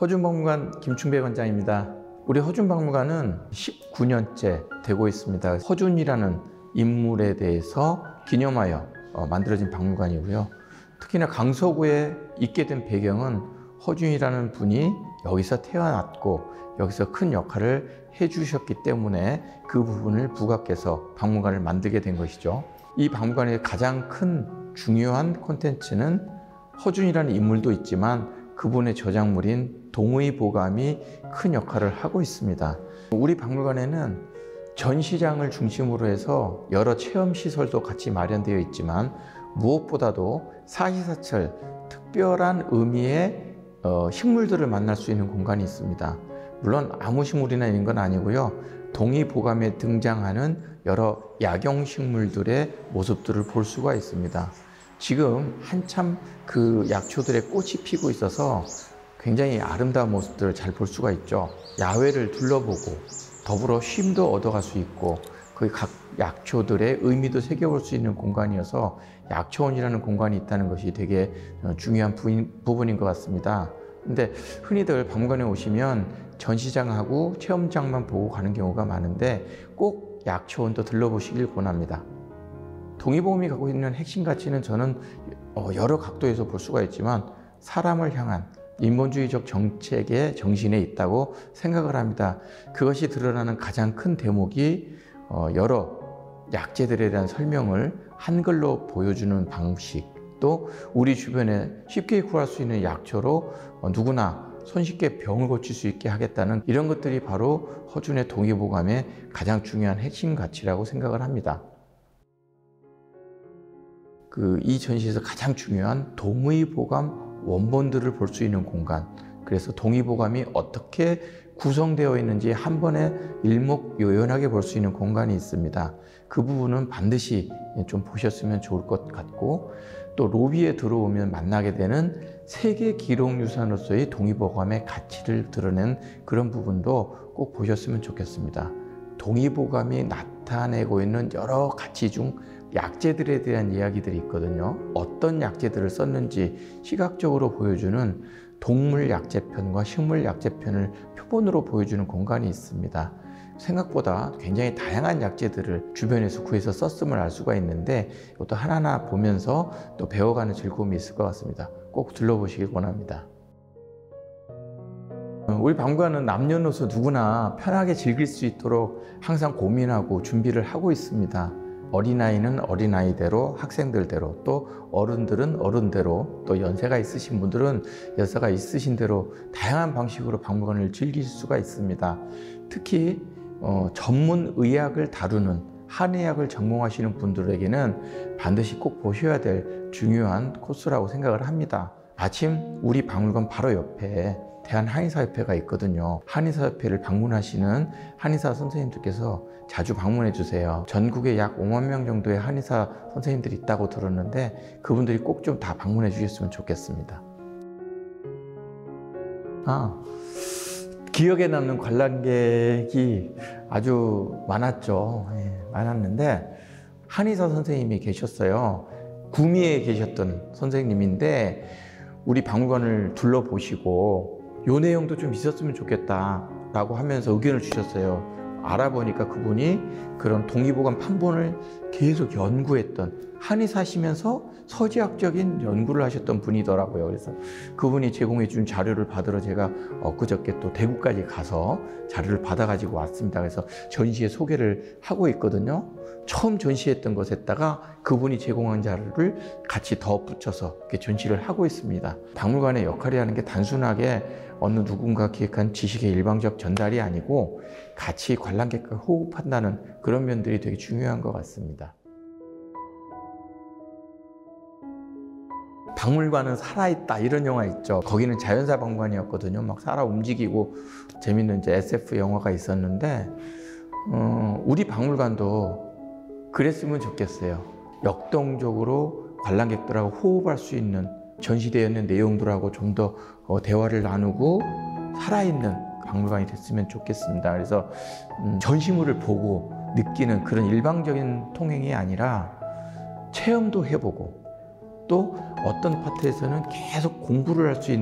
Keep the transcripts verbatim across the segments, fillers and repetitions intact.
허준박물관 김충배 관장입니다. 우리 허준박물관은 십구 년째 되고 있습니다. 허준이라는 인물에 대해서 기념하여 만들어진 박물관이고요. 특히나 강서구에 있게 된 배경은 허준이라는 분이 여기서 태어났고 여기서 큰 역할을 해주셨기 때문에 그 부분을 부각해서 박물관을 만들게 된 것이죠. 이 박물관의 가장 큰 중요한 콘텐츠는 허준이라는 인물도 있지만 그분의 저작물인 동의보감이 큰 역할을 하고 있습니다. 우리 박물관에는 전시장을 중심으로 해서 여러 체험시설도 같이 마련되어 있지만 무엇보다도 사시사철 특별한 의미의 어, 식물들을 만날 수 있는 공간이 있습니다. 물론 아무 식물이나 있는 건 아니고요. 동의보감에 등장하는 여러 약용식물들의 모습들을 볼 수가 있습니다. 지금 한참 그 약초들의 꽃이 피고 있어서 굉장히 아름다운 모습들을 잘 볼 수가 있죠. 야외를 둘러보고 더불어 쉼도 얻어갈 수 있고 그 각 약초들의 의미도 새겨볼 수 있는 공간이어서 약초원이라는 공간이 있다는 것이 되게 중요한 부분인 것 같습니다. 근데 흔히들 박물관에 오시면 전시장하고 체험장만 보고 가는 경우가 많은데 꼭 약초원도 들러보시길 권합니다. 동의보감이 갖고 있는 핵심 가치는 저는 여러 각도에서 볼 수가 있지만 사람을 향한 인본주의적 정책의 정신에 있다고 생각을 합니다. 그것이 드러나는 가장 큰 대목이 여러 약재들에 대한 설명을 한글로 보여주는 방식, 또 우리 주변에 쉽게 구할 수 있는 약초로 누구나 손쉽게 병을 고칠 수 있게 하겠다는 이런 것들이 바로 허준의 동의보감의 가장 중요한 핵심 가치라고 생각을 합니다. 그 이 전시에서 가장 중요한 동의보감 원본들을 볼 수 있는 공간, 그래서 동의보감이 어떻게 구성되어 있는지 한 번에 일목요연하게 볼 수 있는 공간이 있습니다. 그 부분은 반드시 좀 보셨으면 좋을 것 같고, 또 로비에 들어오면 만나게 되는 세계 기록유산으로서의 동의보감의 가치를 드러낸 그런 부분도 꼭 보셨으면 좋겠습니다. 동의보감이 나타내고 있는 여러 가치 중 약재들에 대한 이야기들이 있거든요. 어떤 약재들을 썼는지 시각적으로 보여주는 동물 약재편과 식물 약재편을 표본으로 보여주는 공간이 있습니다. 생각보다 굉장히 다양한 약재들을 주변에서 구해서 썼음을 알 수가 있는데 이것도 하나하나 보면서 또 배워가는 즐거움이 있을 것 같습니다. 꼭 둘러보시길 원합니다. 우리 박물관은 남녀노소 누구나 편하게 즐길 수 있도록 항상 고민하고 준비를 하고 있습니다. 어린아이는 어린아이대로, 학생들대로, 또 어른들은 어른대로, 또 연세가 있으신 분들은 연세가 있으신 대로 다양한 방식으로 박물관을 즐길 수가 있습니다. 특히 어, 전문 의학을 다루는 한의학을 전공하시는 분들에게는 반드시 꼭 보셔야 될 중요한 코스라고 생각을 합니다. 마침 우리 박물관 바로 옆에 대한한의사협회가 있거든요. 한의사협회를 방문하시는 한의사 선생님들께서 자주 방문해 주세요. 전국에 약 오만 명 정도의 한의사 선생님들이 있다고 들었는데 그분들이 꼭 좀 다 방문해 주셨으면 좋겠습니다. 아, 기억에 남는 관람객이 아주 많았죠. 예, 많았는데 한의사 선생님이 계셨어요. 구미에 계셨던 선생님인데 우리 박물관을 둘러보시고 요 내용도 좀 있었으면 좋겠다 라고 하면서 의견을 주셨어요. 알아보니까 그분이 그런 동의보감 판본을 계속 연구했던, 한의사시면서 서지학적인 연구를 하셨던 분이더라고요. 그래서 그분이 제공해 준 자료를 받으러 제가 엊그저께 또 대구까지 가서 자료를 받아 가지고 왔습니다. 그래서 전시회 소개를 하고 있거든요. 처음 전시했던 것에다가 그분이 제공한 자료를 같이 덧붙여서 이렇게 전시를 하고 있습니다. 박물관의 역할이라는 게 단순하게 어느 누군가 기획한 지식의 일방적 전달이 아니고 같이 관람객과 호흡한다는 그런 면들이 되게 중요한 것 같습니다. 박물관은 살아있다 이런 영화 있죠. 거기는 자연사 박물관이었거든요. 막 살아 움직이고 재밌는 이제 에스에프 영화가 있었는데 어, 우리 박물관도 그랬으면 좋겠어요. 역동적으로 관람객들하고 호흡할 수 있는, 전시되어 있는 내용들하고 좀 더 대화를 나누고 살아있는 박물관이 됐으면 좋겠습니다. 그래서 음, 전시물을 보고 느끼는 그런 일방적인 통행이 아니라 체험도 해보고 또 어떤 파트에서는 계속 공부를 할 수 있는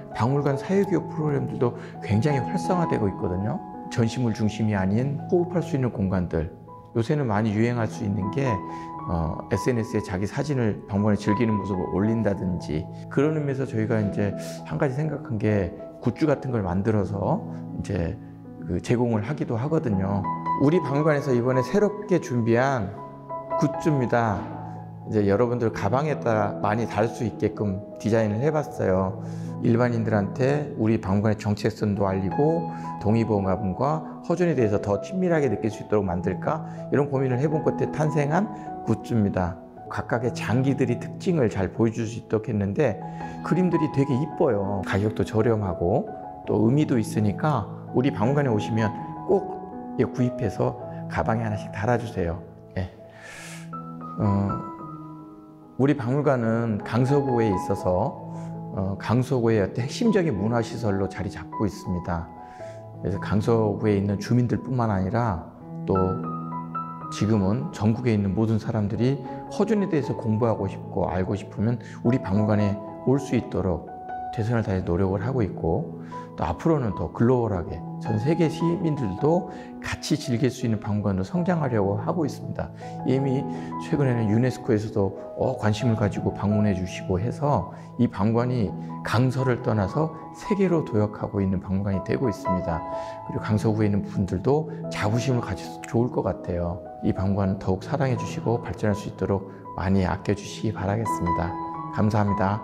박물관 사회교육 프로그램들도 굉장히 활성화되고 있거든요. 전시물 중심이 아닌 호흡할 수 있는 공간들. 요새는 많이 유행할 수 있는 게 어, 에스엔에스에 자기 사진을 박물관에 즐기는 모습을 올린다든지, 그런 의미에서 저희가 이제 한 가지 생각한 게 굿즈 같은 걸 만들어서 이제 그 제공을 하기도 하거든요. 우리 박물관에서 이번에 새롭게 준비한 굿즈입니다. 이제 여러분들 가방에다 많이 달 수 있게끔 디자인을 해봤어요. 일반인들한테 우리 박물관의 정체성도 알리고 동의보감과 허준에 대해서 더 친밀하게 느낄 수 있도록 만들까, 이런 고민을 해본 끝에 탄생한 굿즈입니다. 각각의 장기들이 특징을 잘 보여줄 수 있도록 했는데 그림들이 되게 이뻐요. 가격도 저렴하고 또 의미도 있으니까 우리 박물관에 오시면 꼭 구입해서 가방에 하나씩 달아주세요. 예. 어, 우리 박물관은 강서구에 있어서 어, 강서구의 어떤 핵심적인 문화시설로 자리 잡고 있습니다. 그래서 강서구에 있는 주민들뿐만 아니라 또 지금은 전국에 있는 모든 사람들이 허준에 대해서 공부하고 싶고 알고 싶으면 우리 박물관에 올 수 있도록 최선을 다해 노력을 하고 있고, 또 앞으로는 더 글로벌하게 전 세계 시민들도 같이 즐길 수 있는 박물관으로 성장하려고 하고 있습니다. 이미 최근에는 유네스코에서도 어, 관심을 가지고 방문해 주시고 해서 이 박물관이 강서를 떠나서 세계로 도약하고 있는 박물관이 되고 있습니다. 그리고 강서구에 있는 분들도 자부심을 가져서 좋을 것 같아요. 이 박물관 더욱 사랑해 주시고 발전할 수 있도록 많이 아껴 주시기 바라겠습니다. 감사합니다.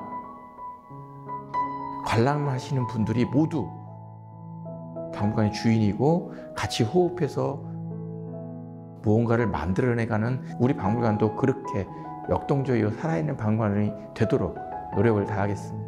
관람하시는 분들이 모두 박물관의 주인이고 같이 호흡해서 무언가를 만들어내가는 우리 박물관도 그렇게 역동적이고 살아있는 박물관이 되도록 노력을 다하겠습니다.